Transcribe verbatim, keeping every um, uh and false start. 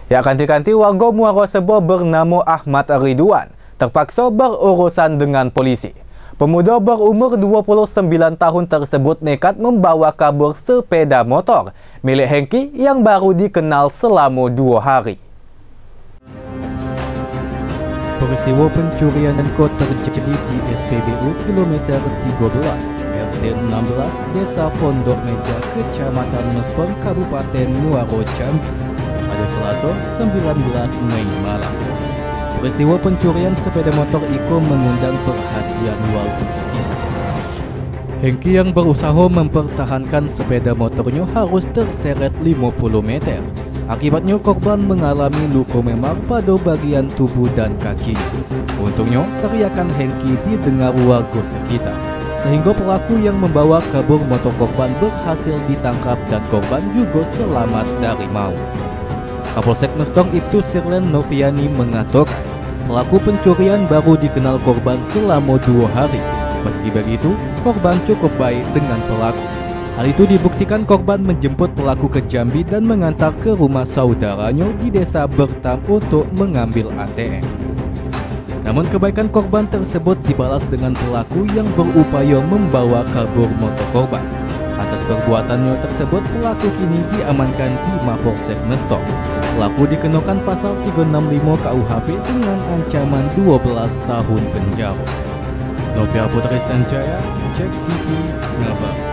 Ya, kanti-kanti warga Muaro Sebo bernama Ahmad Ridwan terpaksa berurusan dengan polisi. Pemuda berumur dua puluh sembilan tahun tersebut nekat membawa kabur sepeda motor milik Hengki yang baru dikenal selama dua hari. Peristiwa pencurian angkot terjadi di S P B U kilometer tiga belas, R T enam belas, Desa Pondok Meja, Kecamatan Meston, Kabupaten Muaro Jambi, pada Selasa sembilan belas Mei malam. Peristiwa pencurian sepeda motor itu mengundang perhatian warga sekitar. Hengki yang berusaha mempertahankan sepeda motornya harus terseret lima puluh meter. Akibatnya korban mengalami luka memar pada bagian tubuh dan kakinya. Untungnya teriakan Hengki didengar warga sekitar, sehingga pelaku yang membawa kabur motor korban berhasil ditangkap dan korban juga selamat dari maut. Kapolsek Meston Ibtu Sirlen Noviani mengatakan pelaku pencurian baru dikenal korban selama dua hari. Meski begitu, korban cukup baik dengan pelaku. Hal itu dibuktikan korban menjemput pelaku ke Jambi dan mengantar ke rumah saudaranya di desa Bertam untuk mengambil A T M. Namun kebaikan korban tersebut dibalas dengan pelaku yang berupaya membawa kabur motor korban. Atas perbuatannya tersebut, pelaku kini diamankan di Mapolsek Meston. Pelaku dikenakan pasal tiga enam lima K U H P dengan ancaman dua belas tahun penjara. Novia Putri Sanjaya, Cek T V, Ngabar.